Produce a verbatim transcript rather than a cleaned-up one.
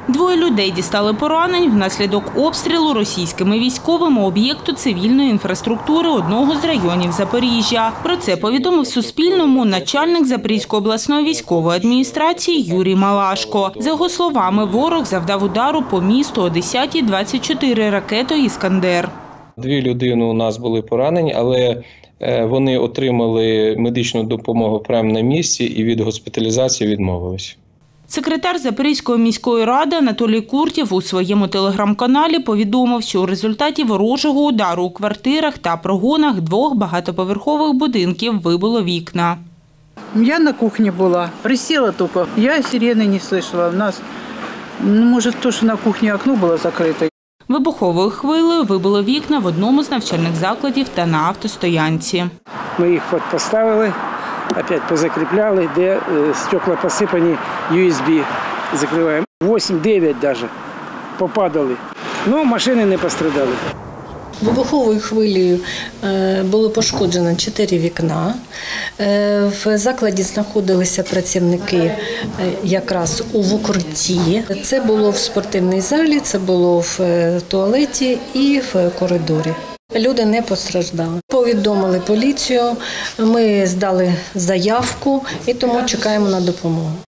Двоє людей дістали поранень внаслідок обстрілу російськими військовими об'єкту цивільної інфраструктури одного з районів Запоріжжя. Про це повідомив Суспільному начальник Запорізької обласної військової адміністрації Юрій Малашко. За його словами, ворог завдав удару по місту о десятій двадцять чотири ракетою «Іскандер». Дві людини у нас були поранені, але вони отримали медичну допомогу прямо на місці і від госпіталізації відмовились. Секретар Запорізької міської ради Анатолій Куртєв у своєму телеграм-каналі повідомив, що у результаті ворожого удару у квартирах та прогонах двох багатоповерхових будинків вибило вікна. Я на кухні була, присіла тільки, я сирени не чула. У нас, ну, може, то, що на кухні окно було закрите. Вибуховою хвилею вибило вікна в одному з навчальних закладів та на автостоянці. Ми їх поставили, опять позакріпляли, де стекла посипані, ю ес бі закриваємо. вісім-дев'ять навіть попадали, але машини не пострадали. Вибуховою хвилею було пошкоджено чотири вікна. В закладі знаходилися працівники якраз у укритті. Це було в спортивній залі, це було в туалеті і в коридорі. Люди не постраждали. Повідомили поліцію, ми здали заявку і тому чекаємо на допомогу.